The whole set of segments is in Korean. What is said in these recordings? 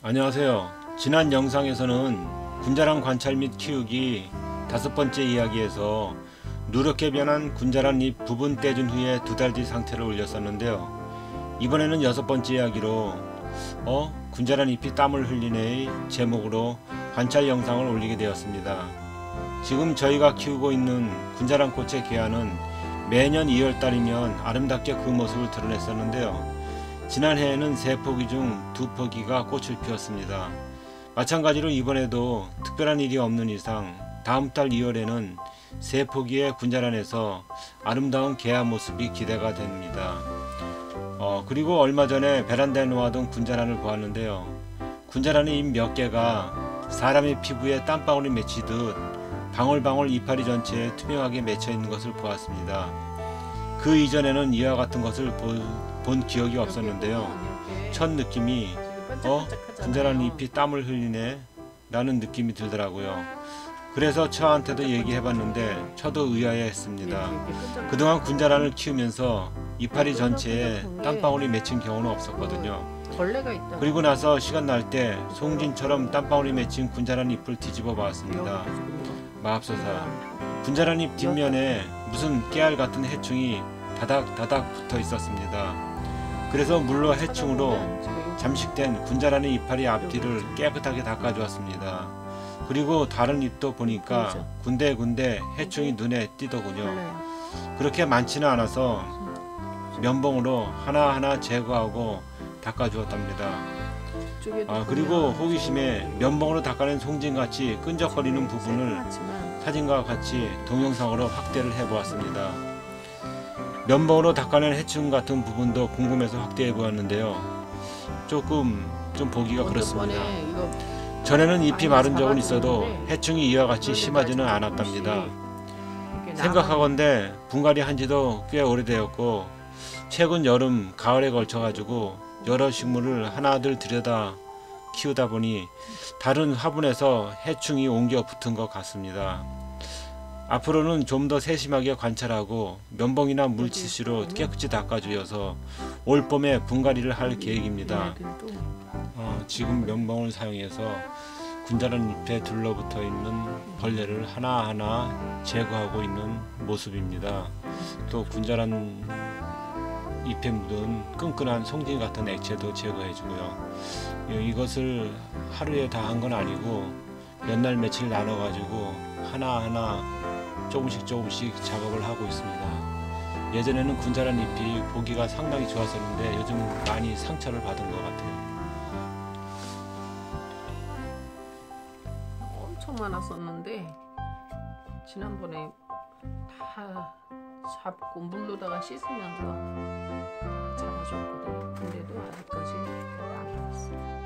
안녕하세요. 지난 영상에서는 군자란 관찰 및 키우기 5번째 이야기에서 누렇게 변한 군자란 잎 부분 떼준 후에 2달 뒤 상태를 올렸었는데요. 이번에는 6번째 이야기로 군자란 잎이 땀을 흘리네의 제목으로 관찰 영상을 올리게 되었습니다. 지금 저희가 키우고 있는 군자란 꽃의 개화는 매년 2월달이면 아름답게 그 모습을 드러냈었는데요. 지난해에는 3포기 중 2포기가 꽃을 피웠습니다. 마찬가지로 이번에도 특별한 일이 없는 이상 다음 달 2월에는 3포기의 군자란에서 아름다운 개화 모습이 기대가 됩니다. 그리고 얼마 전에 베란다에 놓아둔 군자란을 보았는데요. 군자란의 잎 몇 개가 사람의 피부에 땀방울이 맺히듯 방울방울 이파리 전체에 투명하게 맺혀 있는 것을 보았습니다. 그 이전에는 이와 같은 것을 본 기억이 없었는데요. 첫 느낌이 군자란 잎이 땀을 흘리네 라는 느낌이 들더라고요. 그래서 처한테도 얘기해봤는데 저도 의아해했습니다. 그동안 군자란을 키우면서 이파리 전체에 땀방울이 맺힌 경우는 없었거든요. 그리고 나서 시간 날 때 송진처럼 땀방울이 맺힌 군자란 잎을 뒤집어 봤습니다. 마법소사, 군자란 잎 뒷면에 무슨 깨알 같은 해충이 다닥다닥 붙어 있었습니다. 그래서 물로 해충으로 잠식된 군자란의 이파리 앞뒤를 깨끗하게 닦아주었습니다. 그리고 다른 잎도 보니까 군데군데 해충이 눈에 띄더군요. 그렇게 많지는 않아서 면봉으로 하나하나 제거하고 닦아주었답니다. 그리고 호기심에 면봉으로 닦아낸 송진같이 끈적거리는 부분을 사진과 같이 동영상으로 확대를 해보았습니다. 면봉으로 닦아낸 해충 같은 부분도 궁금해서 확대해 보았는데요. 좀 보기가 그렇습니다. 전에는 잎이 마른 적은 있어도 해충이 이와 같이 심하지는 않았답니다. 생각하건대 분갈이 한 지도 꽤 오래되었고 최근 여름, 가을에 걸쳐 가지고 여러 식물을 하나둘 들여다 키우다 보니 다른 화분에서 해충이 옮겨 붙은 것 같습니다. 앞으로는 좀 더 세심하게 관찰하고 면봉이나 물티슈로 깨끗이 닦아주어서 올봄에 분갈이를 할 계획입니다. 지금 면봉을 사용해서 군자란 잎에 둘러붙어 있는 벌레를 하나하나 제거하고 있는 모습입니다. 또 군자란 잎에 묻은 끈끈한 송진 같은 액체도 제거해주고요. 이것을 하루에 다 한 건 아니고 몇 날 며칠 나눠 가지고 하나하나 조금씩 작업을 하고 있습니다. 예전에는 군자란 잎이 보기가 상당히 좋았었는데 요즘 많이 상처를 받은 것 같아요. 엄청 많았었는데 지난번에 다 잡고 물로다가 씻으면서 잡아줬거든요. 근데도 아직까지 안 나왔어요.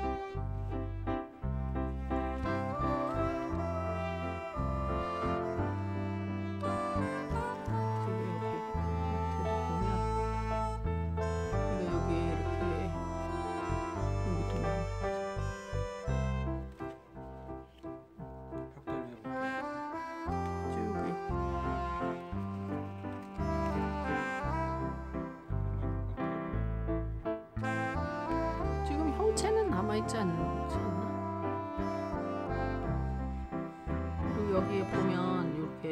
형체는 남아있지 않나? 그리고 여기에 보면 이렇게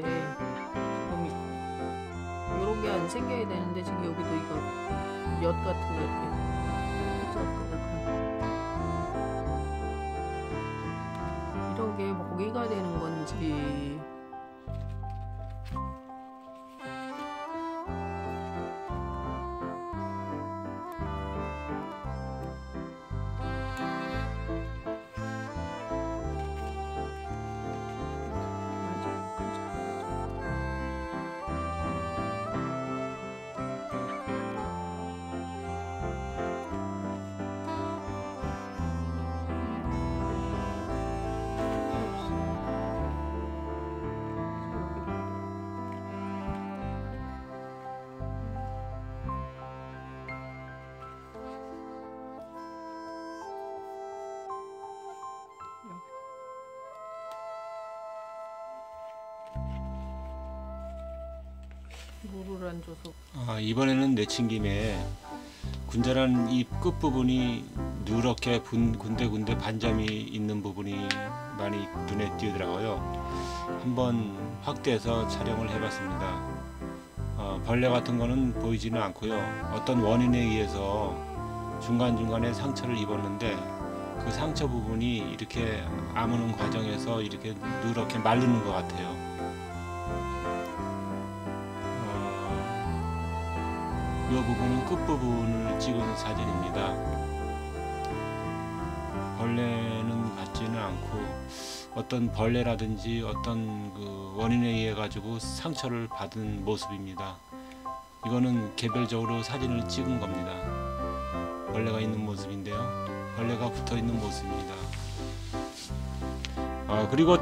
지금 요런게 안 생겨야 되는데 지금 여기도 이거 엿 같은 거 이렇게 이런 게 먹이가 되는 건지 물을 안 줘서 이번에는 내친 김에 군자란 잎 끝부분이 누렇게 군데군데 반점이 있는 부분이 많이 눈에 띄더라고요. 한번 확대해서 촬영을 해봤습니다. 벌레 같은 거는 보이지는 않고요. 어떤 원인에 의해서 중간중간에 상처를 입었는데 그 상처 부분이 이렇게 아무는 과정에서 이렇게 누렇게 말리는 것 같아요. 이 부분은 끝부분을 찍은 사진입니다. 벌레는 같지는 않고 어떤 벌레라든지 어떤 그 원인에 의해 가지고 상처를 받은 모습입니다. 이거는 개별적으로 사진을 찍은 겁니다. 벌레가 있는 모습인데요. 벌레가 붙어 있는 모습입니다. 그리고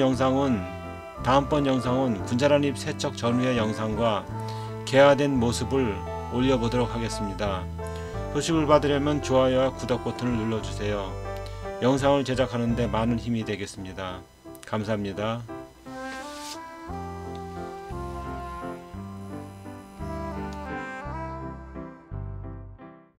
다음번 영상은 군자란잎 세척 전후의 영상과 개화된 모습을 올려보도록 하겠습니다. 소식을 받으려면 좋아요와 구독 버튼을 눌러주세요. 영상을 제작하는 데 많은 힘이 되겠습니다. 감사합니다.